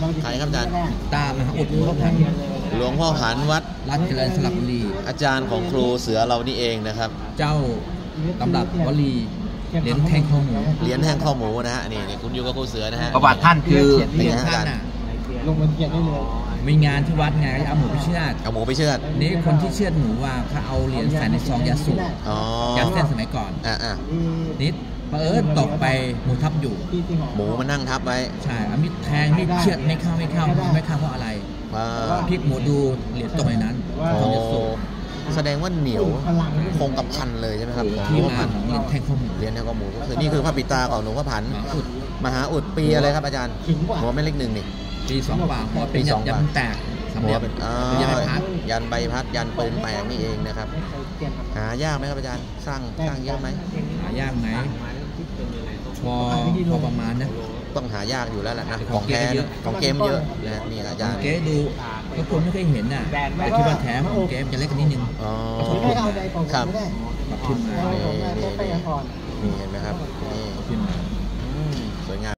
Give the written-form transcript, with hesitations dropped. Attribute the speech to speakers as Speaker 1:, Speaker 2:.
Speaker 1: ใครครับอาจารย์
Speaker 2: ตามหาอุดหลวงพ่อผัน
Speaker 1: หลวงพ่อผันวัด
Speaker 2: รัตเจริญสระบุรี
Speaker 1: อาจารย์ของครูเสือเรานี่เองนะครับ
Speaker 2: เจ้าตำรับวลีเหรียญแทงข้อหมู
Speaker 1: เหรียญแทงข้อหมูนะฮะนี่คุณอยู่กับครูเสือนะฮะ
Speaker 2: ประวัติท่านคือ
Speaker 1: เหรียญท่าน
Speaker 3: ลงบนเขียนได้เลย
Speaker 2: มีงานที่วัดไงเอาหมูไปเชือดนี่คนที่เชือดหมูว่าเขาเอาเหรียญใส่ในซองยาสูบยาเส้นสมัยก่อนนิดตกไปหมูทับอยู่
Speaker 1: หมูมันนั่งทับไว้
Speaker 2: ใช่มิดแทงมิดเชือดไม่เข้าเพราะอะไรพลิกหมูดูเหรียญตกในนั้นซองยาสูบ
Speaker 1: แสดงว่าเหนียวคงกับพันเลยใช่ไหมครับ
Speaker 2: ที่มาของเหรียญแทงข้อหมู
Speaker 1: ก็คือนี่คือพระปิตาของหลวงพ่อผันมหาอุดปีอะไรครับอาจารย์หัวแม่เล็กหนึ่งนี่
Speaker 2: ปี2 ป่าหัวเป็นยันแตกสำเร็จ
Speaker 1: ยันใบพัดยันปืนแตกนี่เองนะครับหายากไหมครับอาจารย์สร้างเยอะไหม
Speaker 2: หายากไหมพอประมาณนะ
Speaker 1: ต้องหายากอยู่แล้วแหละนะของแท้ของเกมเยอะนะนี่อาจารย์
Speaker 2: เกมดูบางคนไม่เคยเห็นน่ะแต่คิดว่าแท้ของเกมจะเล็กกันนิดนึง
Speaker 1: ครับ
Speaker 2: ขึ้นมา
Speaker 1: นี่เห็นไหมครับนี่สวยงาม